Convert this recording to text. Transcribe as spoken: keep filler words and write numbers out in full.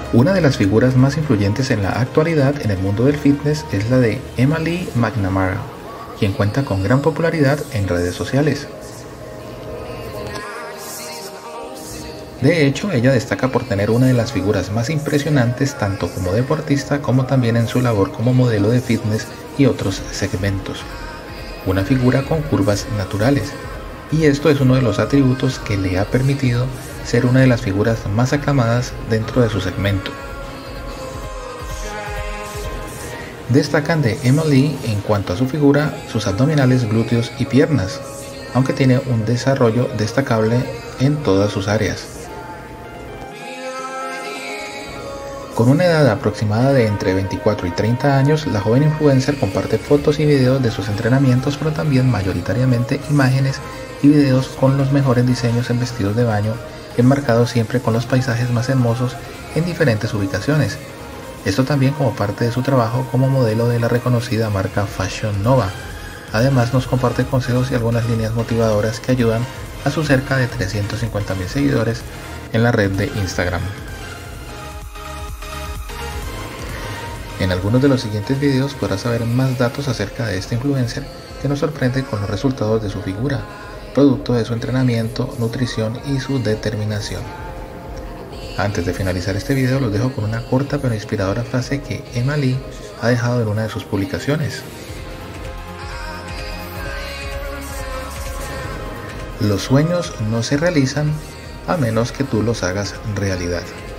Una de las figuras más influyentes en la actualidad en el mundo del fitness es la de Emma Lee McNamara, quien cuenta con gran popularidad en redes sociales. De hecho, ella destaca por tener una de las figuras más impresionantes tanto como deportista como también en su labor como modelo de fitness y otros segmentos. Una figura con curvas naturales, y esto es uno de los atributos que le ha permitido ser una de las figuras más aclamadas dentro de su segmento. Destacan de Emma Lee en cuanto a su figura sus abdominales, glúteos y piernas, aunque tiene un desarrollo destacable en todas sus áreas. Con una edad aproximada de entre veinticuatro y treinta años, la joven influencer comparte fotos y videos de sus entrenamientos, pero también mayoritariamente imágenes y videos con los mejores diseños en vestidos de baño, enmarcados siempre con los paisajes más hermosos en diferentes ubicaciones. Esto también como parte de su trabajo como modelo de la reconocida marca Fashion Nova. Además nos comparte consejos y algunas líneas motivadoras que ayudan a sus cerca de trescientos cincuenta mil seguidores en la red de Instagram. En algunos de los siguientes videos podrás saber más datos acerca de este influencer que nos sorprende con los resultados de su figura, producto de su entrenamiento, nutrición y su determinación. Antes de finalizar este video los dejo con una corta pero inspiradora frase que Emma Lee ha dejado en una de sus publicaciones. Los sueños no se realizan a menos que tú los hagas realidad.